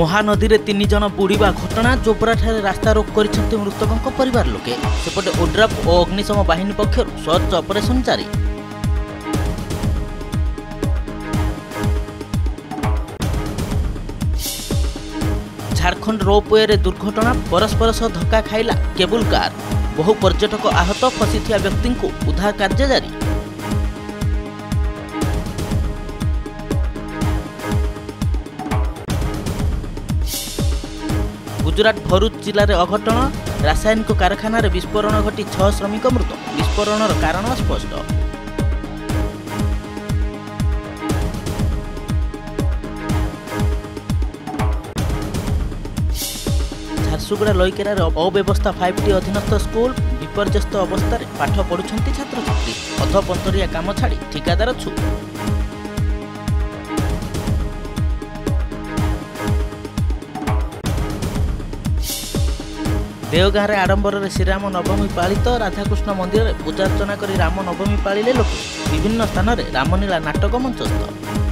महानदी में 3 जन बुड़ीबा घटना जोबरा रास्ता रोक कर मृतकों परिवार लोके सेपटे ओड्राफ और अग्निशम बाहिनी पक्षर सर्च ऑपरेशन जारी। झारखंड रोपवे रे दुर्घटना परस्पर सह धक्का खाइला केबुल कार। बहु पर्यटक आहत फसी व्यक्ति को उद्धार कार्य जारी। गुजरात भरूच जिले में अघटन रासायनिक कारखाना विस्फोरण घटी 6 श्रमिक मृत। विस्फोरण कारण स्पष्ट। झारसुगुड़ा लईकेरा अव्यवस्था 5T अधीनस्थ स्कूल विपर्यस्त अवस्था पाठ पढ़ुछंती छात्र छात्री। अधपंतरिया काम छाड़ी ठिकादार छु। देवगाँ रे आडंबर श्रीराम नवमी पालित। राधाकृष्ण मंदिर में पूजार्चना कर राम नवमी पालिले लोक। विभिन्न स्थान में रामलीला नाटक मंचस्थ।